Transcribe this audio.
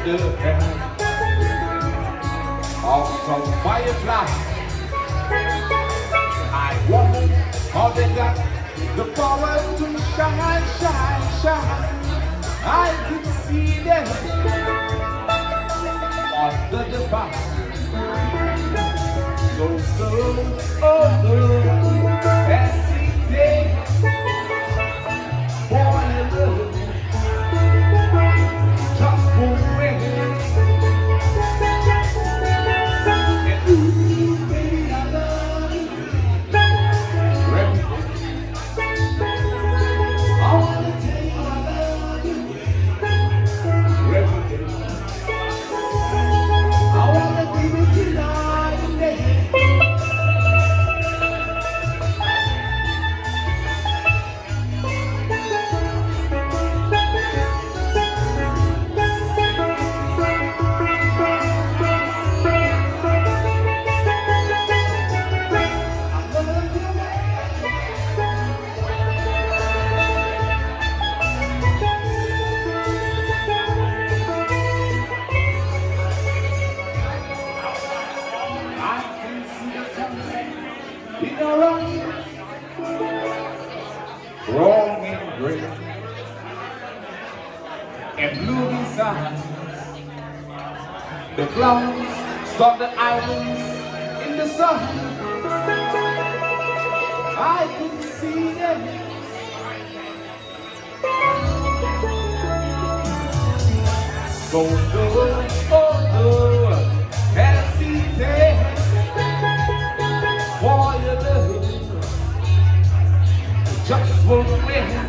the hand of some firefly. I wonder how they got the power to shine, shine, shine. I can see them under the box. So oh no, that's easy. Boy, you love just for me. And ooh, baby, I love you. I wanna tell you I love you. I wanna be with you night and day. In a rush, wrong and gray, and blue inside. The clouds stop the islands in the sun. I can see them. So the oh no, has seen them. For your love, just for me.